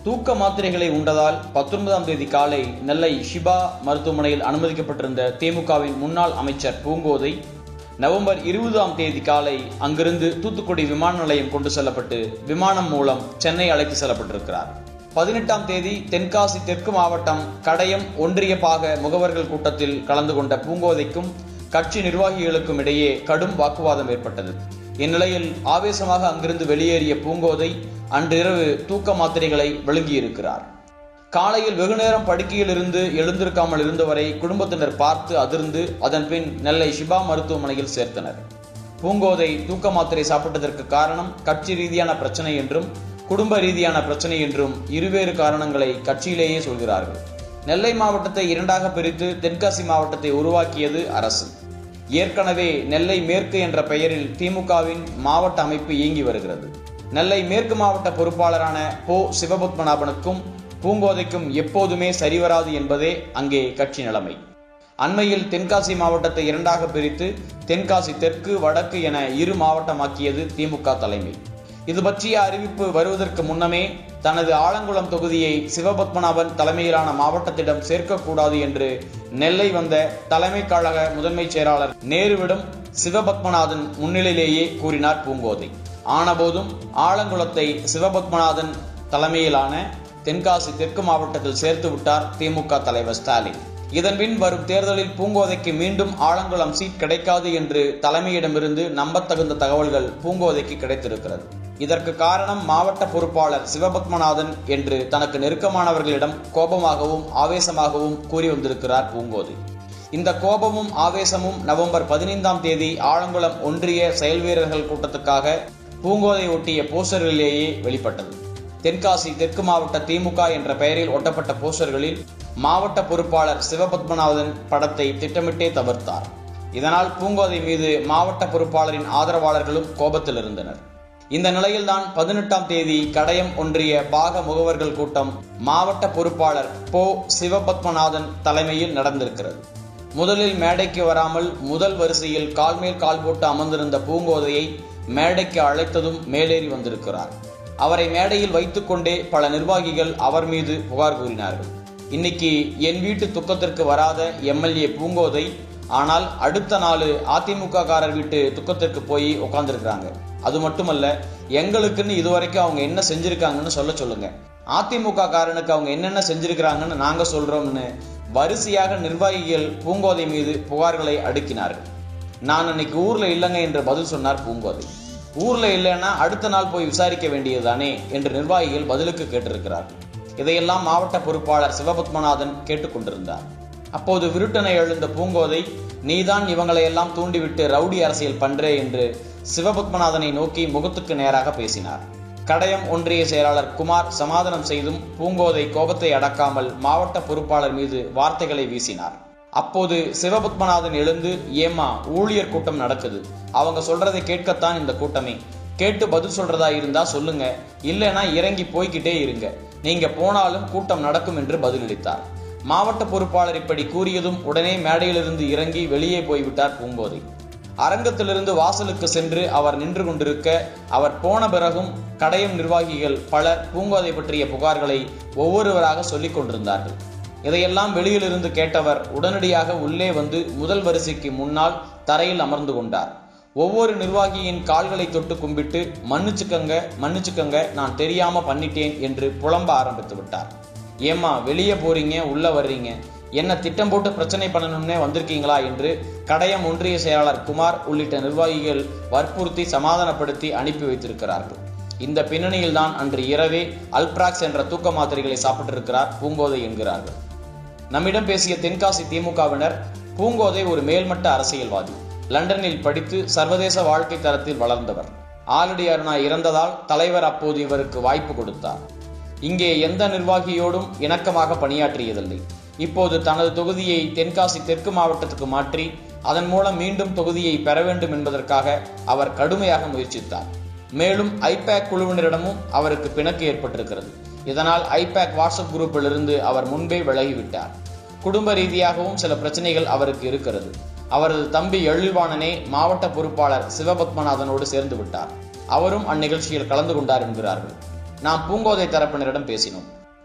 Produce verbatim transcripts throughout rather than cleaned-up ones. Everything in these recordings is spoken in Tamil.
தூக்க மாத்திரைகளை உண்டதால் பத்தொன்பதாம் தேதி காலை நெல்லை ஷிபா மருத்துவமனையில் அனுமதிக்கப்பட்டிருந்த திமுகவின் முன்னாள் அமைச்சர் பூங்கோதை நவம்பர் இருபதாம் தேதி காலை அங்கிருந்து தூத்துக்குடி விமான நிலையம் கொண்டு செல்லப்பட்டு விமானம் மூலம் சென்னை அழைத்து செல்லப்பட்டிருக்கிறார். பதினெட்டாம் தேதி தென்காசி தெற்கு மாவட்டம் கடையம் ஒன்றிய பாக முகவர்கள் கூட்டத்தில் கலந்து கொண்ட பூங்கோதைக்கும் கட்சி நிர்வாகிகளுக்கும் இடையே கடும் வாக்குவாதம் ஏற்பட்டது. இந்நிலையில் ஆவேசமாக அங்கிருந்து வெளியேறிய பூங்கோதை அன்றிரவு தூக்க மாத்திரைகளை விழுங்கியிருக்கிறார். காலையில் வெகுநேரம் படுக்கையில் இருந்து எழுந்திருக்காமல் இருந்தவரை குடும்பத்தினர் பார்த்து அதிர்ந்து அதன் பின் நெல்லை ஷிபா மருத்துவமனையில் சேர்த்தனர். பூங்கோதை தூக்க மாத்திரை சாப்பிட்டதற்கு காரணம் கட்சி ரீதியான பிரச்சனை என்றும் குடும்ப ரீதியான பிரச்சனை என்றும் இருவேறு காரணங்களை கட்சியிலேயே சொல்கிறார்கள். நெல்லை மாவட்டத்தை இரண்டாக பிரித்து தென்காசி மாவட்டத்தை உருவாக்கியது அரசு. ஏற்கனவே நெல்லை மேற்கு என்ற பெயரில் திமுகவின் மாவட்ட அமைப்பு இயங்கி வருகிறது. நெல்லை மேற்கு மாவட்ட பொறுப்பாளரான போ சிவபத்மநாபனுக்கும் பூங்கோதைக்கும் எப்போதுமே சரிவராது என்பதே அங்கே கட்சி நிலைமை. அண்மையில் தென்காசி மாவட்டத்தை இரண்டாக பிரித்து தென்காசி தெற்கு வடக்கு என இரு மாவட்டமாக்கியது திமுக தலைமை. இது பற்றிய அறிவிப்பு வருவதற்கு முன்னமே தனது ஆலங்குளம் தொகுதியை சிவபத்மநாபன் தலைமையிலான மாவட்டத்திடம் சேர்க்கக்கூடாது என்று நெல்லை வந்த தலைமை கழக முதன்மை செயலாளர் நேருவிடம் சிவபத்மநாதன் முன்னிலையிலேயே கூறினார் பூங்கோதை. ஆனபோதும் ஆலங்குளத்தை சிவபத்மநாதன் தலைமையிலான தென்காசி தெற்கு மாவட்டத்தில் சேர்த்து விட்டார் திமுக தலைவர் ஸ்டாலின். இதன்பின் வரும் தேர்தலில் பூங்கோதைக்கு மீண்டும் ஆலங்குளம் சீட் கிடைக்காது என்று தலைமையிடமிருந்து நம்பத்தகுந்த தகவல்கள் பூங்கோதைக்கு கிடைத்திருக்கிறது. இதற்கு காரணம் மாவட்ட பொறுப்பாளர் சிவபத்மநாதன் என்று தனக்கு நெருக்கமானவர்களிடம் கோபமாகவும் ஆவேசமாகவும் கூறி வந்திருக்கிறார் பூங்கோதை. இந்த கோபமும் ஆவேசமும் நவம்பர் பதினைந்தாம் தேதி ஆலங்குளம் ஒன்றிய செயல் வீரர்கள் கூட்டத்துக்காக பூங்கோதை ஒட்டிய போஸ்டர்களிலேயே வெளிப்பட்டது. தென்காசி தெற்கு மாவட்ட திமுக என்ற பெயரில் ஒட்டப்பட்ட போஸ்டர்களில் மாவட்ட பொறுப்பாளர் சிவபத்மநாதன் படத்தை திட்டமிட்டே தவிர்த்தார். இதனால் பூங்கோதை மீது மாவட்ட பொறுப்பாளரின் ஆதரவாளர்களும் கோபத்தில் இருந்தனர். இந்த நிலையில்தான் பதினெட்டாம் தேதி கடையம் ஒன்றிய பாக முகவர்கள் கூட்டம் மாவட்ட பொறுப்பாளர் போ சிவபத்மநாதன் தலைமையில் நடந்திருக்கிறது. முதலில் மேடைக்கு வராமல் முதல் வரிசையில் கால் மேல் கால் போட்டு அமர்ந்திருந்த பூங்கோதையை மேடைக்கு அழைத்ததும் மேலேறி வந்திருக்கிறார். அவரை மேடையில் வைத்துக் கொண்டே பல நிர்வாகிகள் அவர் மீது புகார் கூறினார்கள். இன்னைக்கு என் வீட்டு துக்கத்திற்கு வராத எம்எல்ஏ பூங்கோதை, ஆனால் அடுத்த நாள் அதிமுக காரர் வீட்டு துக்கத்திற்கு போய் உட்கார்ந்துருக்காங்க. அது மட்டுமல்ல, எங்களுக்குன்னு இதுவரைக்கும் அவங்க என்ன செஞ்சிருக்காங்கன்னு சொல்ல சொல்லுங்க, அதிமுக காரனுக்கு அவங்க என்னென்ன செஞ்சிருக்கிறாங்கன்னு நாங்க சொல்றோம்னு வரிசையாக நிர்வாகிகள் பூங்கோதை மீது புகார்களை அடுக்கினார்கள். நான் அன்னைக்கு ஊர்ல இல்லைங்க என்று பதில் சொன்னார் பூங்கோதை. ஊர்ல இல்லைன்னா அடுத்த நாள் போய் விசாரிக்க வேண்டியதுதானே என்று நிர்வாகிகள் பதிலுக்கு கேட்டிருக்கிறார்கள். இதையெல்லாம் மாவட்ட பொறுப்பாளர் சிவபத்மநாதன் கேட்டுக்கொண்டிருந்தார். அப்போது விருட்டனை எழுந்த பூங்கோதை, நீதான் இவங்களை எல்லாம் தூண்டிவிட்டு ரவுடி அரசியல் பண்றே என்று சிவபத்மநாதனை நோக்கி முகத்துக்கு நேராக பேசினார். கடையம் ஒன்றிய செயலாளர் குமார் சமாதானம் செய்தும் பூங்கோதை கோபத்தை அடக்காமல் மாவட்ட பொறுப்பாளர் மீது வார்த்தைகளை வீசினார். அப்போது சிவபத்மநாதன் எழுந்து, ஏமா ஊழியர் கூட்டம் நடக்குது, அவங்க சொல்றதை கேட்கத்தான் இந்த கூட்டமே, கேட்டு பதில் சொல்றதா இருந்தா சொல்லுங்க, இல்லைன்னா இறங்கி போய்கிட்டே இருங்க, நீங்க போனாலும் கூட்டம் நடக்கும் என்று பதிலளித்தார். மாவட்ட பொறுப்பாளர் இப்படி கூறியதும் உடனே மேடையிலிருந்து இறங்கி வெளியே போய்விட்டார் பூங்கோதை. அரங்கத்திலிருந்து வாசலுக்கு சென்று அவர் நின்று கொண்டிருக்க, அவர் போன பிறகும் கடையம் நிர்வாகிகள் பலர் பூங்கோதை பற்றிய புகார்களை ஒவ்வொருவராக சொல்லிக் கொண்டிருந்தார்கள். இதையெல்லாம் வெளியிலிருந்து கேட்டவர் உடனடியாக உள்ளே வந்து முதல் வரிசைக்கு முன்னால் தரையில் அமர்ந்து கொண்டார். ஒவ்வொரு நிர்வாகியின் கால்களை தொட்டு கும்பிட்டு, மன்னிச்சுக்கங்க மன்னிச்சுக்கங்க நான் தெரியாம பண்ணிட்டேன் என்று புலம்ப ஆரம்பித்து விட்டார். ஏமா வெளியே போறீங்க, உள்ள வர்றீங்க, என்ன திட்டம் போட்டு பிரச்சனை பண்ணணும்னே வந்திருக்கீங்களா என்று கடையம் ஒன்றிய செயலாளர் குமார் உள்ளிட்ட நிர்வாகிகள் வற்புறுத்தி சமாதானப்படுத்தி அனுப்பி வைத்திருக்கிறார்கள். இந்த பின்னணியில் தான் அன்று இரவே அல்பிராக்ஸ் என்ற தூக்க மாத்திரைகளை சாப்பிட்டிருக்கிறார் பூங்கோதை என்கிறார்கள். நம்மிடம் பேசிய தென்காசி திமுகவினர், பூங்கோதை ஒரு மேல்மட்ட அரசியல்வாதி, லண்டனில் படித்து சர்வதேச வாழ்க்கை தரத்தில் வளர்ந்தவர். ஆலடி அருணா இறந்ததால் தலைவர் அப்போது இவருக்கு வாய்ப்பு கொடுத்தார். இங்கே எந்த நிர்வாகியோடும் இணக்கமாக பணியாற்றியதில்லை. இப்போது தனது தொகுதியை தென்காசி தெற்கு மாவட்டத்துக்கு மாற்றி அதன் மூலம் மீண்டும் தொகுதியை பெற வேண்டும் என்பதற்காக அவர் கடுமையாக முயற்சித்தார். மேலும் ஐபேக் குழுவினரிடமும் அவருக்கு பிணக்கு ஏற்பட்டிருக்கிறது. இதனால் ஐபேக் வாட்ஸ்அப் குரூப்பில் இருந்து அவர் முன்பே விலகிவிட்டார். குடும்ப ரீதியாகவும் சில பிரச்சனைகள் அவருக்கு இருக்கிறது. அவரது தம்பி எழில்வாணனே மாவட்ட பொறுப்பாளர் சிவபத்மநாதனோடு சேர்ந்து விட்டார். அவரும் அந்நிகழ்ச்சியில் கலந்து கொண்டார் என்கிறார்கள். நாம் பூங்கோதை தரப்பினரிடம் பேசினோம்.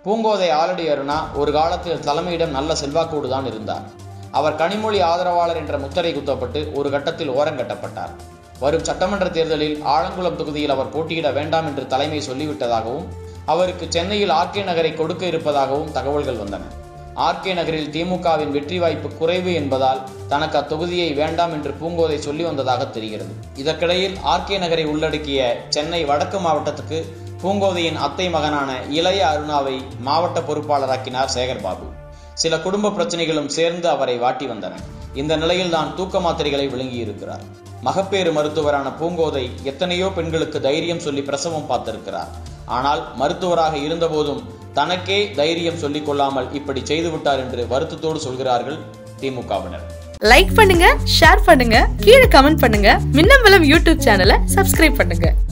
பூங்கோதை ஆலடி அருணா ஒரு காலத்தில் தலைமையிடம் நல்ல செல்வாக்கோடு தான் இருந்தார். அவர் கனிமொழி ஆதரவாளர் என்ற முத்திரை குத்தப்பட்டு ஒரு கட்டத்தில் ஓரங்கட்டப்பட்டார். வரும் சட்டமன்ற தேர்தலில் ஆலங்குளம் தொகுதியில் அவர் போட்டியிட வேண்டாம் என்று தலைமை சொல்லிவிட்டதாகவும் அவருக்கு சென்னையில் ஆர்கே நகரை கொடுக்க இருப்பதாகவும் தகவல்கள் வந்தன. ஆர்கே நகரில் திமுகவின் வெற்றி வாய்ப்பு குறைவு என்பதால் தனக்கு அத்தொகுதியை வேண்டாம் என்று பூங்கோதை சொல்லி வந்ததாக தெரிகிறது. இதற்கிடையில் ஆர்கே நகரை உள்ளடக்கிய சென்னை வடக்கு மாவட்டத்துக்கு பூங்கோதையின் அத்தை மகனான இளைய அருணாவை மாவட்ட பொறுப்பாளராக்கினார் சேகர்பாபு. சில குடும்ப பிரச்சனைகளும் சேர்ந்து அவரை வாட்டி வந்தன. இந்த நிலையில் தான் தூக்க மாத்திரைகளை விழுங்கியிருக்கிறார். மகப்பேறு மருத்துவரான பூங்கோதை எத்தனையோ பெண்களுக்கு தைரியம் சொல்லி பிரசவம் பார்த்திருக்கிறார். ஆனால் மருத்துவராக இருந்தபோதும் தனக்கே தைரியம் சொல்லிக் கொள்ளாமல் இப்படி செய்துவிட்டார் என்று வருத்தத்தோடு சொல்கிறார்கள் திமுகவினர். லைக் பண்ணுங்க, ஷேர் பண்ணுங்க, கீழே கமெண்ட் பண்ணுங்க. மின்னம்பலம் யூடியூப் சேனலை சப்ஸ்கிரைப் பண்ணுங்க.